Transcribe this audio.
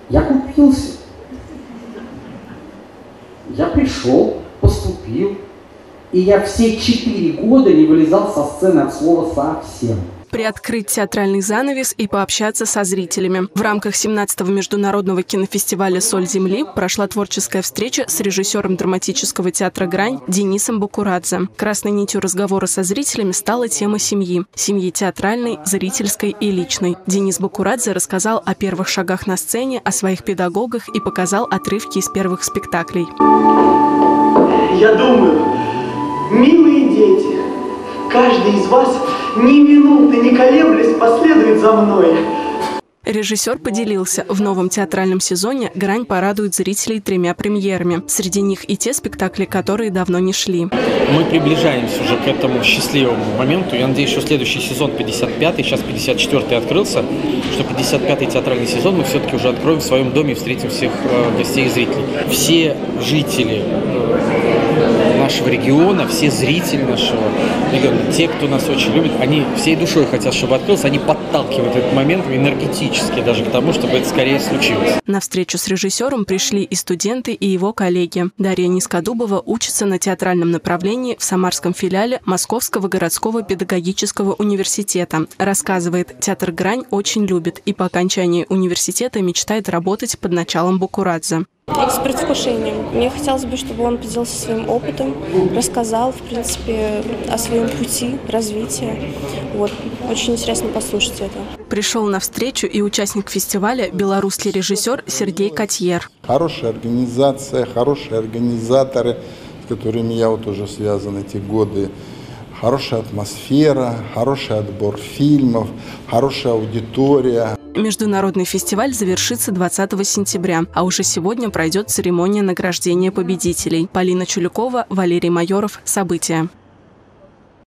Я купился. Я пришел, поступил, и я все 4 года не вылезал со сцены от слова совсем. Приоткрыть театральный занавес и пообщаться со зрителями. В рамках 17-го международного кинофестиваля «Соль земли» прошла творческая встреча с режиссером драматического театра «Грань» Денисом Бакурадзе. Красной нитью разговора со зрителями стала тема семьи. Семьи театральной, зрительской и личной. Денис Бакурадзе рассказал о первых шагах на сцене, о своих педагогах и показал отрывки из первых спектаклей. Я думаю, милые дети, каждый из вас ни минуты не колеблясь последует за мной. Режиссер поделился, в новом театральном сезоне «Грань» порадует зрителей 3 премьерами. Среди них и те спектакли, которые давно не шли. Мы приближаемся уже к этому счастливому моменту. Я надеюсь, что следующий сезон 55-й, сейчас 54-й открылся, что 55-й театральный сезон мы все-таки уже откроем в своем доме и встретим всех гостей и зрителей. Все жители нашего региона, все зрители нашего региона, те, кто нас очень любит, они всей душой хотят, чтобы открылся, они подталкивают этот момент энергетически даже к тому, чтобы это скорее случилось. На встречу с режиссером пришли и студенты, и его коллеги. Дарья Низкодубова учится на театральном направлении в самарском филиале Московского городского педагогического университета. Рассказывает, театр «Грань» очень любит и по окончании университета мечтает работать под началом Бакурадзе. С предвкушением. Мне хотелось бы, чтобы он поделился своим опытом, рассказал, в принципе, о своем пути развития. Вот. Очень интересно послушать это. Пришел на встречу и участник фестиваля белорусский режиссер Сергей Котьер. Хорошая организация, хорошие организаторы, с которыми я вот уже связан эти годы. Хорошая атмосфера, хороший отбор фильмов, хорошая аудитория. Международный фестиваль завершится 20 сентября, а уже сегодня пройдет церемония награждения победителей. Полина Чулюкова, Валерий Майоров. События.